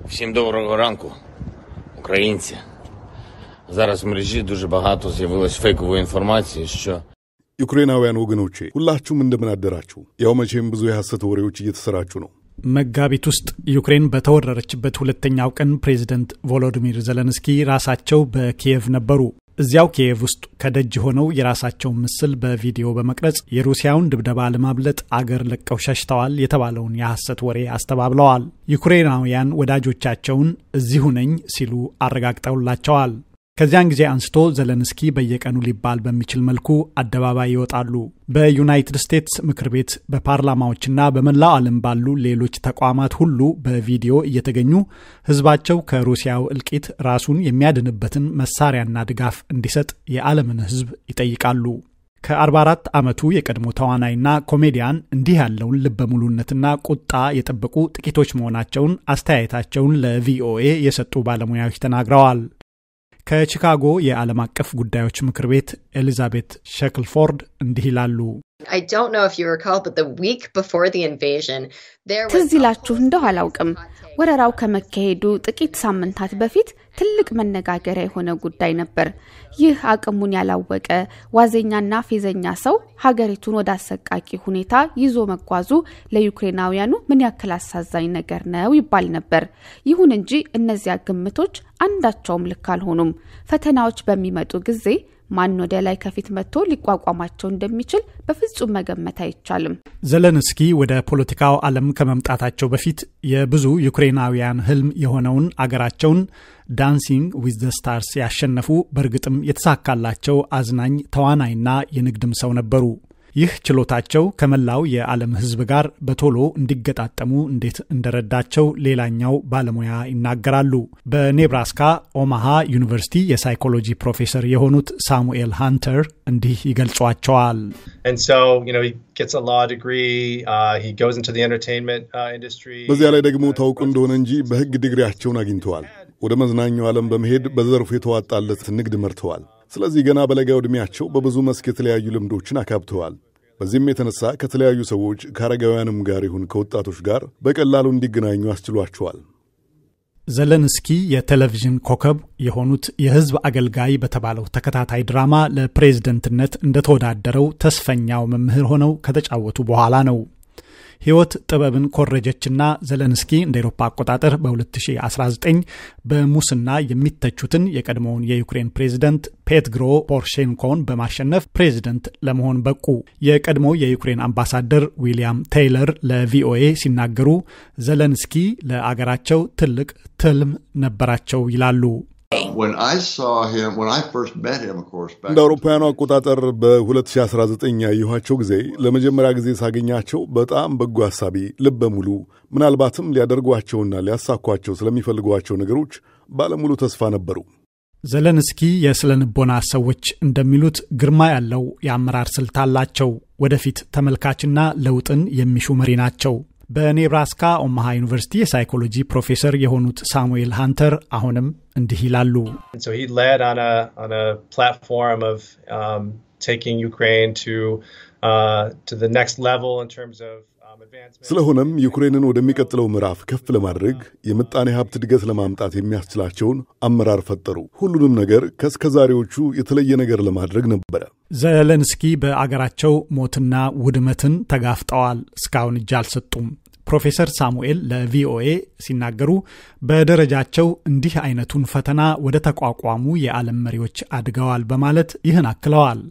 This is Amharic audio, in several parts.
Всім доброго ранку, українці. Зараз в мережі дуже багато з'явилось фейкової інформації, що ዩክሬናውያን ወገኖቼ ሁላችሁም እንደምን አደራችሁ። ያው መቼም ብዙ የሐሰት ወሬዎች እየተሰራጩ ነው። መጋቢት ውስጥ ዩክሬን በተወረረችበት ሁለተኛው ቀን ፕሬዚዳንት ቮሎድሚር ዘለንስኪ ራሳቸው በኪየቭ ነበሩ። እዚያው ኪየቭ ውስጥ ከደጅ ሆነው የራሳቸው ምስል በቪዲዮ በመቅረጽ የሩሲያን ድብደባ ለማብለጥ አገር ለቀው ሸሽተዋል የተባለውን የሐሰት ወሬ አስተባብለዋል። ዩክሬናውያን ወዳጆቻቸውን እዚሁ ነኝ ሲሉ አረጋግጠውላቸዋል። ከዚያን ጊዜ አንስቶ ዘለንስኪ በየቀኑ ሊባል በሚችል መልኩ አደባባይ ይወጣሉ። በዩናይትድ ስቴትስ ምክር ቤት በፓርላማዎችና በመላው ዓለም ባሉ ሌሎች ተቋማት ሁሉ በቪዲዮ እየተገኙ ሕዝባቸው ከሩሲያው እልቂት ራሱን የሚያድንበትን መሳሪያና ድጋፍ እንዲሰጥ የዓለምን ሕዝብ ይጠይቃሉ። ከ44 ዓመቱ የቀድሞ ተዋናይና ኮሜዲያን እንዲህ ያለውን ልበሙሉነትና ቁጣ የጠበቁ ጥቂቶች መሆናቸውን አስተያየታቸውን ለቪኦኤ የሰጡ ባለሙያዎች ተናግረዋል። ከቺካጎ የዓለም አቀፍ ጉዳዮች ምክር ቤት ኤሊዛቤት ሸክልፎርድ እንዲህ ይላሉ። I don't know if you recall, but the week before the invasion, there was... ትዝላችሁ እንደው አላውቅም። ወረራው ከመካሄዱ ጥቂት ሳምንታት በፊት ትልቅ መነጋገሪያ የሆነ ጉዳይ ነበር። ይህ አቅሙን ያላወቀ ዋዘኛና ፌዘኛ ሰው ሀገሪቱን ወደ አሰቃቂ ሁኔታ ይዞ መጓዙ ለዩክሬናውያኑ ምን ያክል አሳዛኝ ነገር ነው ይባል ነበር። ይሁን እንጂ እነዚያ ግምቶች አንዳቸውም ልክ አልሆኑም። ፈተናዎች በሚመጡ ጊዜ ማን ወደ ላይ ከፊት መጥቶ ሊቋቋማቸው እንደሚችል በፍጹም መገመት አይቻልም። ዘለንስኪ ወደ ፖለቲካው ዓለም ከመምጣታቸው በፊት የብዙ ዩክሬናውያን ህልም የሆነውን አገራቸውን ዳንሲንግ ዊዝ ዘ ስታርስ ያሸነፉ በርግጥም የተሳካላቸው አዝናኝ ተዋናይና የንግድም ሰው ነበሩ። ይህ ችሎታቸው ከመላው የዓለም ህዝብ ጋር በቶሎ እንዲገጣጠሙ እንዴት እንደረዳቸው ሌላኛው ባለሙያ ይናገራሉ። በኔብራስካ ኦማሃ ዩኒቨርሲቲ የሳይኮሎጂ ፕሮፌሰር የሆኑት ሳሙኤል ሃንተር እንዲህ ይገልጿቸዋል። And so, he gets a law degree, he goes into the entertainment industry. በዚያ ላይ ደግሞ ታውቁ እንደሆነ እንጂ በህግ ዲግሪያቸውን አግኝተዋል። ወደ መዝናኛው ዓለም በመሄድ በዘርፉ የተዋጣለት ንግድ መርተዋል። ስለዚህ ገና በለጋው ዕድሜያቸው በብዙ መስክ የተለያዩ ልምዶችን አካብተዋል። በዚህም የተነሳ ከተለያዩ ሰዎች ከአረጋውያንም ጋር ይሁን ከወጣቶች ጋር በቀላሉ እንዲገናኙ አስችሏቸዋል። ዘለንስኪ የቴሌቪዥን ኮከብ የሆኑት የህዝብ አገልጋይ በተባለው ተከታታይ ድራማ ለፕሬዝዳንትነት እንደተወዳደረው ተስፈኛው መምህር ሆነው ከተጫወቱ በኋላ ነው። ህይወት ጥበብን ኮረጀችና ዘለንስኪ እንደ አውሮፓ አቆጣጠር በ2019 በሙስና የሚተቹትን የቀድሞውን የዩክሬን ፕሬዚዳንት ፔትሮ ፖሮሼንኮን በማሸነፍ ፕሬዚዳንት ለመሆን በቁ። የቀድሞው የዩክሬን አምባሳደር ዊሊያም ቴይለር ለቪኦኤ ሲናገሩ ዘለንስኪ ለአገራቸው ትልቅ ትልም ነበራቸው ይላሉ። When I saw him, when I first met him, of course, እንደ አውሮፓውያኑ አቆጣጠር በ2019 ያየኋቸው ጊዜ ለመጀመሪያ ጊዜ ሳገኛቸው በጣም በጎ ሐሳቢ፣ ልበ ሙሉ፣ ምናልባትም ሊያደርጓቸውና ሊያሳኳቸው ስለሚፈልጓቸው ነገሮች ባለሙሉ ተስፋ ነበሩ። ዘለንስኪ የስለንቦና ሰዎች እንደሚሉት ግርማ ያለው የአመራር ስልት አላቸው። ወደፊት ተመልካችና ለውጥን የሚሹ መሪ ናቸው። በኔብራስካ ኦማሃ ዩኒቨርሲቲ የሳይኮሎጂ ፕሮፌሰር የሆኑት ሳሙኤል ሃንተር አሁንም እንዲህ ይላሉ። So he led on a platform of taking Ukraine to the next level in terms of advancement. ስለሆነም ዩክሬንን ወደሚቀጥለው ምዕራፍ ከፍ ለማድረግ የምጣኔ ሀብት እድገት ለማምጣት የሚያስችላቸውን አመራር ፈጠሩ። ሁሉንም ነገር ከስከዛሬዎቹ የተለየ ነገር ለማድረግ ነበር። ዘለንስኪ በአገራቸው ሞትና ውድመትን ተጋፍጠዋል። እስካሁን እጅ አልሰጡም። ፕሮፌሰር ሳሙኤል ለቪኦኤ ሲናገሩ በደረጃቸው እንዲህ አይነቱን ፈተና ወደ ተቋቋሙ የዓለም መሪዎች አድገዋል በማለት ይህን አክለዋል።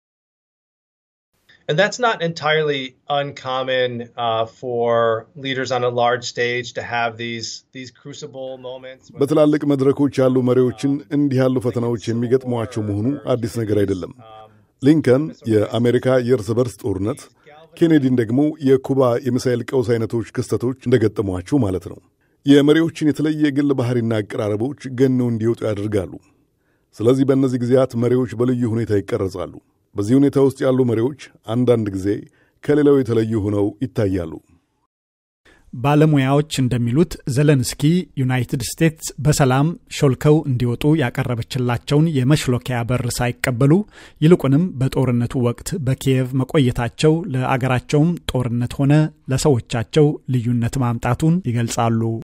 And that's not entirely uncommon for leaders on a large stage to have these crucible moments. በትላልቅ መድረኮች ያሉ መሪዎችን እንዲህ ያሉ ፈተናዎች የሚገጥሟቸው መሆኑ አዲስ ነገር አይደለም። ሊንከን የአሜሪካ የእርስ በርስ ጦርነት፣ ኬኔዲን ደግሞ የኩባ የሚሳኤል ቀውስ አይነቶች ክስተቶች እንደገጠሟቸው ማለት ነው። የመሪዎችን የተለየ ግል ባህሪና አቀራረቦች ገነው እንዲወጡ ያደርጋሉ። ስለዚህ በእነዚህ ጊዜያት መሪዎች በልዩ ሁኔታ ይቀረጻሉ። በዚህ ሁኔታ ውስጥ ያሉ መሪዎች አንዳንድ ጊዜ ከሌላው የተለዩ ሆነው ይታያሉ። ባለሙያዎች እንደሚሉት ዘለንስኪ ዩናይትድ ስቴትስ በሰላም ሾልከው እንዲወጡ ያቀረበችላቸውን የመሽሎኪያ በር ሳይቀበሉ ይልቁንም በጦርነቱ ወቅት በኪየቭ መቆየታቸው ለአገራቸውም ጦርነት ሆነ ለሰዎቻቸው ልዩነት ማምጣቱን ይገልጻሉ።